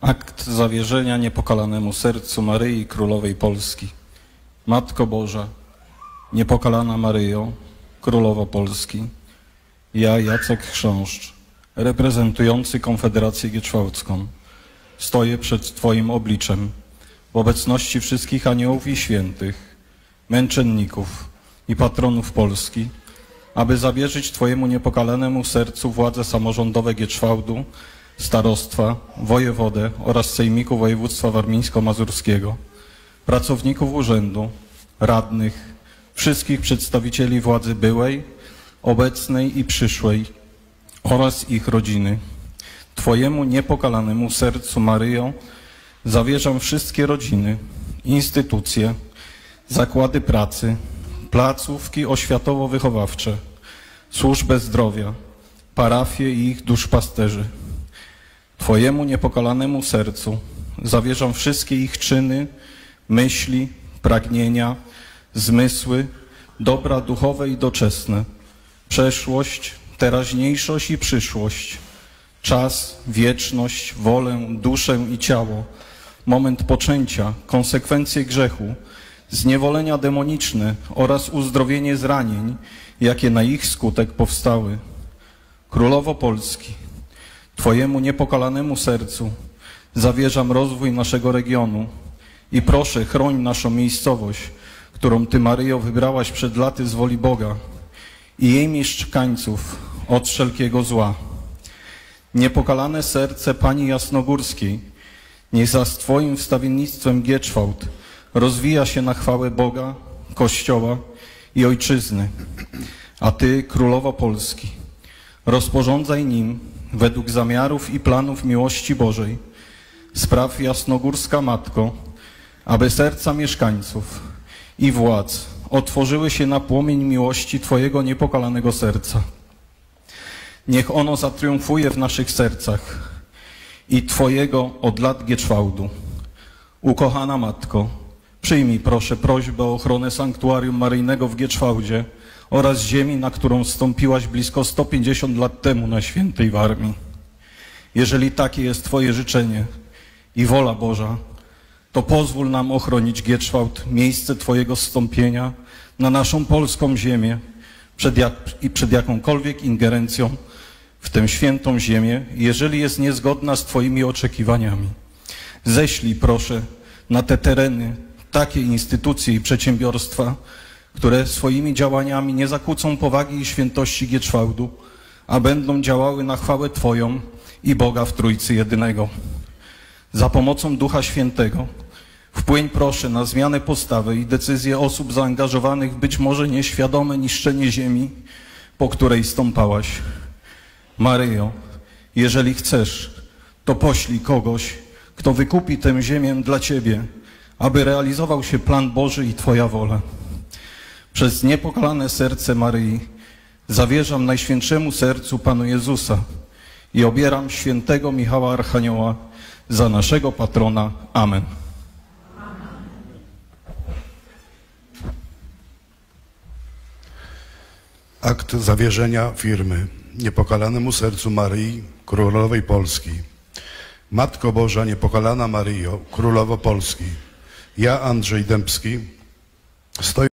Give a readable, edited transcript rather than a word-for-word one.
Akt zawierzenia niepokalanemu sercu Maryi Królowej Polski. Matko Boża, niepokalana Maryjo, Królowo Polski, ja, Jacek Chrząszcz, reprezentujący Konfederację Gieczwałdzką, stoję przed Twoim obliczem w obecności wszystkich aniołów i świętych, męczenników i patronów Polski, aby zawierzyć Twojemu niepokalanemu sercu władze samorządowe Gieczwałdu, starostwa, wojewodę oraz sejmiku województwa warmińsko-mazurskiego, pracowników urzędu, radnych, wszystkich przedstawicieli władzy byłej, obecnej i przyszłej oraz ich rodziny. Twojemu niepokalanemu sercu, Maryjo, zawierzam wszystkie rodziny, instytucje, zakłady pracy, placówki oświatowo-wychowawcze, służbę zdrowia, parafie i ich duszpasterzy. Twojemu niepokalanemu sercu zawierzam wszystkie ich czyny, myśli, pragnienia, zmysły, dobra duchowe i doczesne, przeszłość, teraźniejszość i przyszłość, czas, wieczność, wolę, duszę i ciało, moment poczęcia, konsekwencje grzechu, zniewolenia demoniczne oraz uzdrowienie zranień, jakie na ich skutek powstały. Królowo Polski, Twojemu niepokalanemu sercu zawierzam rozwój naszego regionu i proszę, chroń naszą miejscowość, którą Ty, Maryjo, wybrałaś przed laty z woli Boga i jej mieszkańców od wszelkiego zła. Niepokalane serce Pani Jasnogórskiej, niech za Twoim wstawiennictwem Gieczwałd rozwija się na chwałę Boga, Kościoła i Ojczyzny, a Ty, Królowo Polski, rozporządzaj nim według zamiarów i planów miłości Bożej. Spraw, Jasnogórska Matko, aby serca mieszkańców i władz otworzyły się na płomień miłości Twojego niepokalanego serca. Niech ono zatriumfuje w naszych sercach i Twojego od lat Gieczwałdu. Ukochana Matko, przyjmij proszę prośbę o ochronę sanktuarium maryjnego w Gieczwałdzie oraz ziemi, na którą wstąpiłaś blisko 150 lat temu na świętej Warmii. Jeżeli takie jest Twoje życzenie i wola Boża, to pozwól nam ochronić Gieczwałd, miejsce Twojego zstąpienia na naszą polską ziemię przed jakąkolwiek ingerencją w tę świętą ziemię, jeżeli jest niezgodna z Twoimi oczekiwaniami. Ześlij proszę na te tereny takie instytucje i przedsiębiorstwa, które swoimi działaniami nie zakłócą powagi i świętości Gieczwałdu, a będą działały na chwałę Twoją i Boga w Trójcy Jedynego. Za pomocą Ducha Świętego wpłyń proszę na zmianę postawy i decyzje osób zaangażowanych w być może nieświadome niszczenie ziemi, po której stąpałaś. Maryjo, jeżeli chcesz, to poślij kogoś, kto wykupi tę ziemię dla Ciebie, aby realizował się plan Boży i Twoja wola. Przez niepokalane serce Maryi zawierzam Najświętszemu Sercu Panu Jezusa i obieram świętego Michała Archanioła za naszego patrona. Amen. Akt zawierzenia firmy Niepokalanemu Sercu Maryi, Królowej Polski. Matko Boża, Niepokalana Maryjo, Królowo Polski, ja, Andrzej Dębski, stoję